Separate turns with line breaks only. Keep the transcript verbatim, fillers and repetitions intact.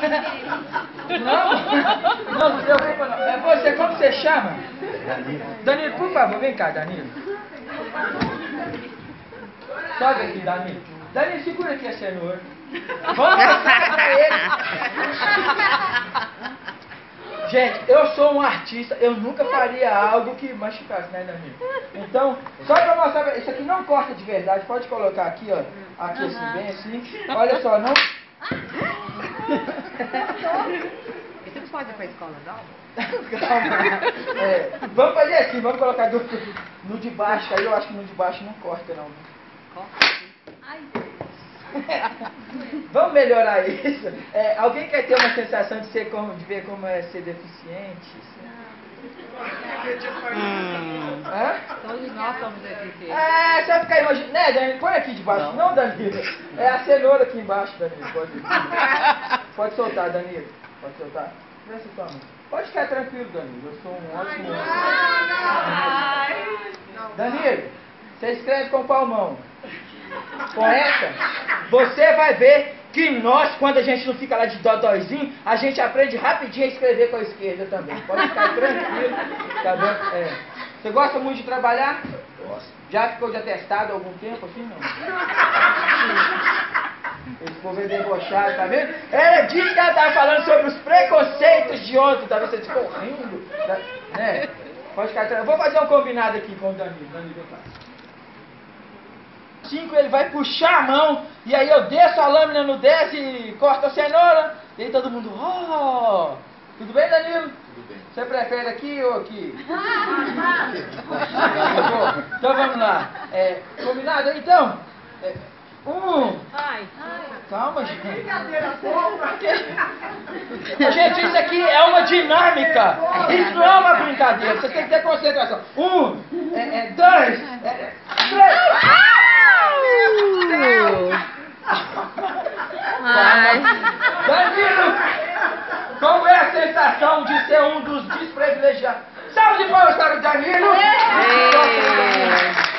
Não, não se preocupa não. É você, como você chama?
Danilo.
Danilo, por favor, vem cá, Danilo. Sobe aqui, Danilo. Danilo, segura aqui a cenoura. Vamos passar pra ele. Gente, eu sou um artista, eu nunca faria algo que machucasse, né, Danilo? Então, só pra mostrar, isso aqui não corta de verdade, pode colocar aqui, ó, aqui assim, bem assim. Olha só, não...
Você não pode ir pra escola, não?
Calma. É, vamos fazer assim, vamos colocar do, no de baixo, aí eu acho que no de baixo não corta, não.
Corta.
Ai,
Vamos melhorar isso. É, alguém quer ter uma sensação de, ser como, de ver como é ser deficiente?
Hum.
Hã?
Todos nós somos deficientes.
É, só ficar imaginando. Né, Danilo? Põe aqui debaixo. Não, não Danilo. É a cenoura aqui embaixo, Danilo. Pode, pode soltar, Danilo. Pode soltar. Presta sua mão. Pode ficar tranquilo, Danilo. Eu sou um ótimo. Danilo, você escreve com qual mão? Com essa? Você vai ver que nós, quando a gente não fica lá de dodóizinho, a gente aprende rapidinho a escrever com a esquerda também. Pode ficar tranquilo, tá bom? É. Você gosta muito de trabalhar?
Gosto.
Já ficou de atestado há algum tempo assim, não? Esse povo é debochado, tá vendo? Era disso que ela estava falando sobre os preconceitos de ontem, tá vendo? Você ficou rindo, tá? Né? Pode ficar tranquilo. Eu vou fazer um combinado aqui com o Danilo. Danilo, eu faço. Cinco, ele vai puxar a mão, e aí eu desço a lâmina no dez e corto a cenoura, e aí todo mundo, oh! Tudo bem, Danilo?
Tudo bem.
Você prefere aqui ou aqui? Então vamos lá. É, combinado aí, então? É, um.
Ai.
Calma, gente. Gente, isso aqui é uma dinâmica. Isso não é uma brincadeira. Você tem que ter concentração. Um, é, é, dois, é, três.
ai.
Danilo, como é a sensação de ser um dos desprivilegiados? Salve de palmas para o Danilo!
Ei.